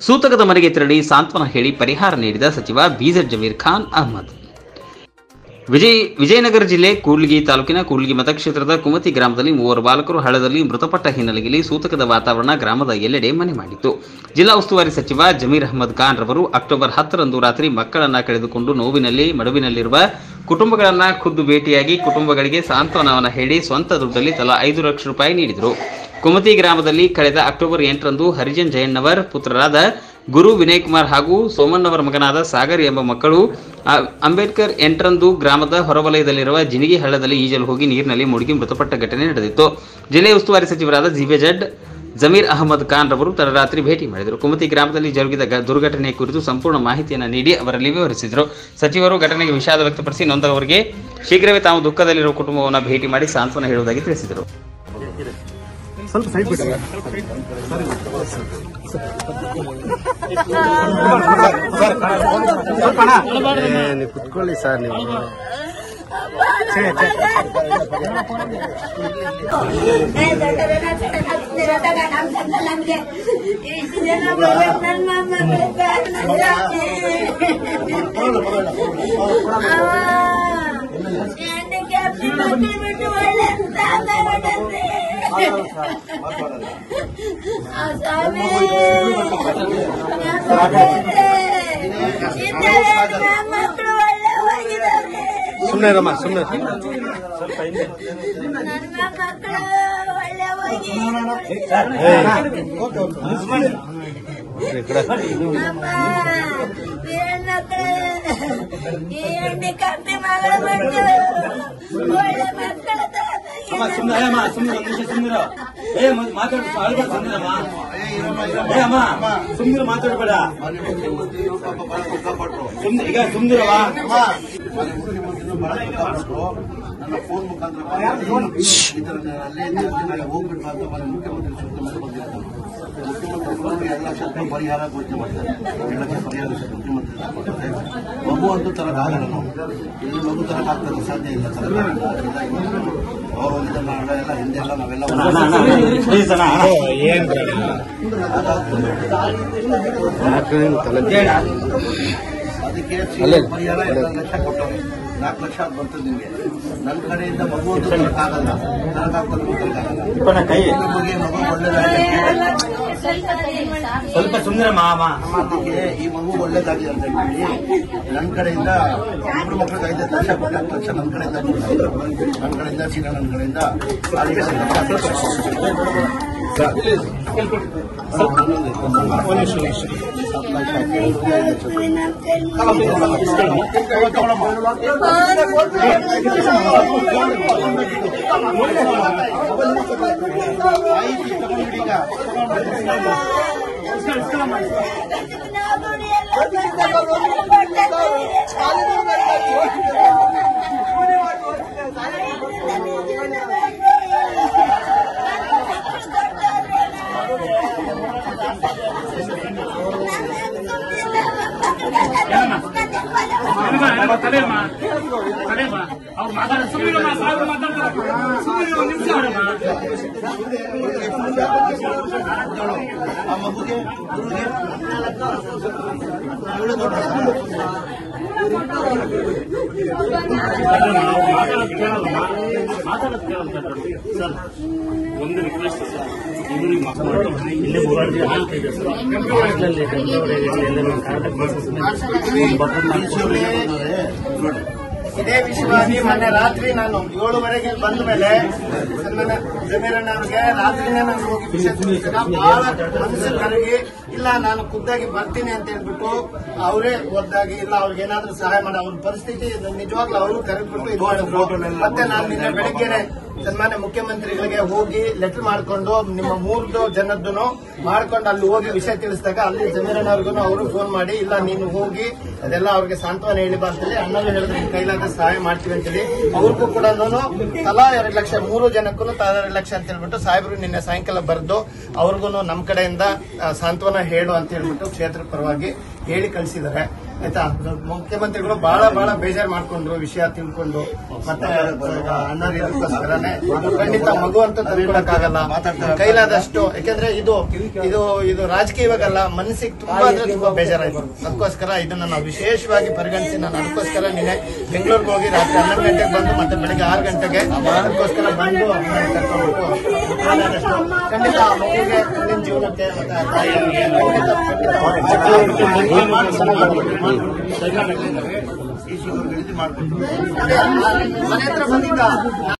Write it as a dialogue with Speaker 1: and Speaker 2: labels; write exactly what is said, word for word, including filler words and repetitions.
Speaker 1: ಸೂತಕದ ಮನೆಗೆ ತೆರಳಿ ಸಾಂತ್ವನ ಹೇಳಿ ಪರಿಹಾರ ನೀಡಿದ ಸಚಿವ ಬಿಜೆಡ್ ಜಮೀರ್ ಖಾನ್ ಅಹಮದ್. ವಿಜಯ ವಿಜಯನಗರ ಜಿಲ್ಲೆ ಕೂಡ್ಲಿಗಿ ತಾಲೂಕಿನ ಕೂಡ್ಲಿಗಿ ಮತಕ್ಷೇತ್ರದ ಕುಮತಿ ಗ್ರಾಮದಲ್ಲಿ ಮೂವರು ಬಾಲಕರು ಹಳ್ಳದಲ್ಲಿ ಮೃತಪಟ್ಟ ಹಿನ್ನೆಲೆಯಲ್ಲಿ ಸೂತಕದ ವಾತಾವರಣ ಗ್ರಾಮದ ಎಲ್ಲೆಡೆ ಮನೆ ಮಾಡಿತ್ತು. ಜಿಲ್ಲಾ ಉಸ್ತುವಾರಿ ಸಚಿವ ಜಮೀರ್ ಅಹಮದ್ ಖಾನ್ ರವರು ಅಕ್ಟೋಬರ್ ಹತ್ತರಂದು ರಾತ್ರಿ ಮಕ್ಕಳನ್ನ ಕಳೆದುಕೊಂಡು ನೋವಿನಲ್ಲಿ ಮಡುವಿನಲ್ಲಿರುವ ಕುಟುಂಬಗಳನ್ನ ಖುದ್ದು ಭೇಟಿಯಾಗಿ ಕುಟುಂಬಗಳಿಗೆ ಸಾಂತ್ವನವನ್ನ ಹೇಳಿ ಸ್ವಂತ ದುಡ್ಡಲ್ಲಿ ತಲಾ ಐದು ಲಕ್ಷ ರೂಪಾಯಿ ನೀಡಿದರು. ಕುಮತಿ ಗ್ರಾಮದಲ್ಲಿ ಕಳೆದ ಅಕ್ಟೋಬರ್ ಎಂಟರಂದು ಹರಿಜನ್ ಜಯಣ್ಣವರ್ ಪುತ್ರರಾದ ಗುರು ವಿನಯ್ ಕುಮಾರ್ ಹಾಗೂ ಸೋಮಣ್ಣವರ ಮಗನಾದ ಸಾಗರ್ ಎಂಬ ಮಕ್ಕಳು ಅಂಬೇಡ್ಕರ್ ಎಂಟರಂದು ಗ್ರಾಮದ ಹೊರವಲಯದಲ್ಲಿರುವ ಜಿನಿಗಿ ಹಳ್ಳದಲ್ಲಿ ಈಜಲು ಹೋಗಿ ನೀರಿನಲ್ಲಿ ಮುಳುಗಿ ಮೃತಪಟ್ಟ ಘಟನೆ ನಡೆದಿತ್ತು. ಜಿಲ್ಲೆಯ ಉಸ್ತುವಾರಿ ಸಚಿವರಾದ ಜಿಬಿಜೆಡ್ ಜಮೀರ್ ಅಹಮದ್ ಖಾನ್ ರವರು ತಡರಾತ್ರಿ ಭೇಟಿ ಮಾಡಿದರು. ಕುಮತಿ ಗ್ರಾಮದಲ್ಲಿ ಜರುಗಿದ ದುರ್ಘಟನೆ ಕುರಿತು ಸಂಪೂರ್ಣ ಮಾಹಿತಿಯನ್ನು ನೀಡಿ ಅವರಲ್ಲಿ ವಿವರಿಸಿದರು. ಸಚಿವರು ಘಟನೆಗೆ ವಿಷಾದ ವ್ಯಕ್ತಪಡಿಸಿ ನೊಂದವರಿಗೆ ಶೀಘ್ರವೇ ತಾವು ದುಃಖದಲ್ಲಿರುವ ಕುಟುಂಬವನ್ನು ಭೇಟಿ ಮಾಡಿ ಸಾಂತ್ವನ ಹೇಳುವುದಾಗಿ ತಿಳಿಸಿದರು.
Speaker 2: ಸ್ವಲ್ಪ ಸೈಡ್ ಬಿಡಿ ನೀವು ಕುತ್ಕೊಳ್ಳಿ ಸರ್. ನೀವು ಸುಮ್ಮನೆ ರಮ್ಮ ಸುಮ್ಮನೆ ಸುಮ್ಮನೆ ಮಾತಾಡಬೇಡ ಈಗ ಸುಮ್ಮನಿರವಾ. ನನ್ನ ಫೋನ್ ಮುಖಾಂತರ ಹೋಗ್ಬಿಟ್ಟು ಅಂತ ಮುಖ್ಯಮಂತ್ರಿ ಸೂಕ್ತ ಮೇಲೆ ಬಂದಿರ್ತಾರೆ. ಮುಖ್ಯಮಂತ್ರಿ ಎರಡು ಲಕ್ಷ ರೂಪಾಯಿ ಪರಿಹಾರ ಘೋಷಣೆ ಮಾಡಿದ್ದಾರೆ. ಎರಡು ಲಕ್ಷ ಪರಿಹಾರ ಮುಖ್ಯಮಂತ್ರಿ ಕೊಟ್ಟಿದ್ದಾರೆ. ಮಗು ಅಂತೂ ತರಕಾಗಲ್ಲ. ನಾವು ಇಲ್ಲಿ ಮಗು ತರಕಾಗ್ತದೆ ಸಾಧ್ಯ ಇಲ್ಲ. ಅವರು ಇದನ್ನ ಎಲ್ಲ ಹಿಂದೆಲ್ಲ ನಾವೆಲ್ಲ ಅದಕ್ಕೆ ಪರಿಹಾರ ಎರಡು ಲಕ್ಷ ಕೊಟ್ಟವ್ರೆ. ನಾಲ್ಕು ಲಕ್ಷ ಬರ್ತದೆ ನಿಮಗೆ. ನನ್ನ ಕಡೆಯಿಂದ ಮಗು ಅಂತೂ ತರಕಾಗಲ್ಲ. ತರಕಾಗ್ತದೆ ಮಗುಗೆ ಮಗು ಒಳ್ಳೇದಾಗಿದೆ. ಸ್ವಲ್ಪ ಸುಂದರ ಮಾಮ ಅದಕ್ಕೆ ಈ ಮಗು ಒಳ್ಳೇದಾಗಿದೆ ಅಂತ ಹೇಳಿ ನನ್ನ ಕಡೆಯಿಂದ ಇಬ್ಬರು ಮಕ್ಕಳಿಗೆ ಐದು ಲಕ್ಷ ಕೊಟ್ಟು ಹತ್ತು ಲಕ್ಷ ನನ್ನ ಕಡೆಯಿಂದ ನನ್ನ ಕಡೆಯಿಂದ ಸೀನಾ ನನ್ನ ಕಡೆಯಿಂದ ಆರು ಲಕ್ಷ ಆ ಮಗುಗೆ
Speaker 3: ಒಂದು ರಿಕ್ವೆಸ್ಟ್ ಸರ್, ಇಬ್ಬರಿಗೆ ಮಕ್ಕಳು ಇಲ್ಲೇ ಮೂರಾರು ಆಗ್ತಿದೆ ಸರ್. ಹಾಸ್ಟೆಲಲ್ಲಿ
Speaker 2: ಇದೇ ವಿಷಯವಾಗಿ ಮೊನ್ನೆ ರಾತ್ರಿ ನಾನು ಏಳುವರೆಗೆ ಬಂದ ಮೇಲೆ ಜಮೀರಣ್ಣ ಅವ್ರಿಗೆ ರಾತ್ರಿನೇ ನಾನು ಹೋಗಿ ವಿಷಯ ತಿಳಿಸಿದ ಬಹಳ ಮನಸ್ಸು ಕರಗಿ ಇಲ್ಲ ನಾನು ಖುದ್ದಾಗಿ ಬರ್ತೀನಿ ಅಂತ ಹೇಳ್ಬಿಟ್ಟು ಅವರೇ ಒದ್ದಾಗಿ ಇಲ್ಲ ಅವ್ರಿಗೆ ಏನಾದ್ರೂ ಸಹಾಯ ಮಾಡಿ ಅವ್ರ ಪರಿಸ್ಥಿತಿ ನಿಜವಾಗ್ಲೂ ಅವರು ಕರೆದ್ಬಿಟ್ಟು ಇದು ಮಾಡಿದ್ರು. ಮತ್ತೆ ನಾನು ನಿನ್ನೆ ಬೆಳಗ್ಗೆನೆ ಸನ್ಮಾನ್ಯ ಮುಖ್ಯಮಂತ್ರಿಗಳಿಗೆ ಹೋಗಿ ಲೆಟರ್ ಮಾಡ್ಕೊಂಡು ನಿಮ್ಮ ಮೂರ್ದು ಜನದ್ದು ಮಾಡ್ಕೊಂಡು ಅಲ್ಲಿ ಹೋಗಿ ವಿಷಯ ತಿಳಿಸಿದಾಗ ಅಲ್ಲಿ ಜಮೀರಣ್ಣವ್ರಿಗೂ ಅವರು ಫೋನ್ ಮಾಡಿ ಇಲ್ಲ ನೀನು ಹೋಗಿ ಅದೆಲ್ಲ ಅವ್ರಿಗೆ ಸಾಂತ್ವನ ಹೇಳಿ ಬಾ ಅಂತೇಳಿ ಅಣ್ಣನೂ ಹೇಳಿದ್ರೆ ನಿಮ್ ಕೈಲಾದ ಸಹಾಯ ಮಾಡ್ತೀವಿ ಅಂತೇಳಿ ಅವ್ರಿಗೂ ಕೂಡ ತಲಾ ಎರಡು ಲಕ್ಷ ಮೂರು ಜನಕ್ಕೂ ತಲಾ ಎರಡು ಲಕ್ಷ ಅಂತ ಹೇಳ್ಬಿಟ್ಟು ಸಾಹೇಬರು ನಿನ್ನೆ ಸಾಯಂಕಾಲ ಬರೆದು ಅವ್ರಿಗೂ ನಮ್ಮ ಕಡೆಯಿಂದ ಸಾಂತ್ವನ ಹೇಳು ಅಂತ ಹೇಳ್ಬಿಟ್ಟು ಕ್ಷೇತ್ರ ಪರವಾಗಿ ಹೇಳಿ ಕಳಿಸಿದ್ದಾರೆ ಆಯ್ತಾ. ಮುಖ್ಯಮಂತ್ರಿಗಳು ಬಹಳ ಬಹಳ ಬೇಜಾರು ಮಾಡ್ಕೊಂಡ್ರು ವಿಷಯ ತಿಳ್ಕೊಂಡು. ಮತ್ತೆ ಅನ್ನೋದಕ್ಕೋಸ್ಕರನೇ ಖಂಡಿತ ಮಗು ಅಂತ ತಂದ್ಕೊಡಕ್ಕಾಗಲ್ಲ, ಕೈಲಾದಷ್ಟು. ಯಾಕಂದ್ರೆ ಇದು ಇದು ಇದು ರಾಜಕೀಯವಾಗಲ್ಲ, ಮನಸ್ಸಿಗೆ ತುಂಬಾ ಅಂದ್ರೆ ತುಂಬಾ ಬೇಜಾರಾಯ್ತು. ಅದಕ್ಕೋಸ್ಕರ ಇದನ್ನ ನಾವು ವಿಶೇಷವಾಗಿ ಪರಿಗಣಿಸಿ ನಾನು ಅದಕ್ಕೋಸ್ಕರ ನಿನ್ನೆ ಬೆಂಗಳೂರಿಗೆ ಹೋಗಿ ರಾತ್ರಿ ಹನ್ನೊಂದು ಗಂಟೆಗೆ ಬಂದು ಮತ್ತೆ ಬೆಳಿಗ್ಗೆ ಆರು ಗಂಟೆಗೆ ಅದಕ್ಕೋಸ್ಕರ ಬಂದು ಕರ್ಕೊಂಡ್ಬಿಟ್ಟು ಖಂಡಿತ ಆ ಮಗುವಿಗೆ ಮುಂದಿನ ಜೀವನಕ್ಕೆ ಮತ್ತೆ ಆ ತಾಯಿಗೆ ಖಂಡಿತ ಮನೆ ಹತ್ರ ಬಂದಿದ್ದ